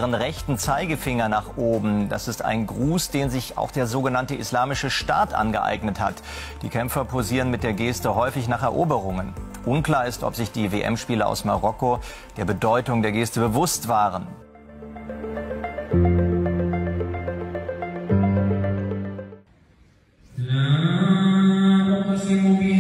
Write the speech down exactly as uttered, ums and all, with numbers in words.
ihren rechten Zeigefinger nach oben. Das ist ein Gruß, den sich auch der sogenannte Islamische Staat angeeignet hat. Die Kämpfer posieren mit der Geste häufig nach Eroberungen. Unklar ist, ob sich die W M-Spieler aus Marokko der Bedeutung der Geste bewusst waren. لا أقسم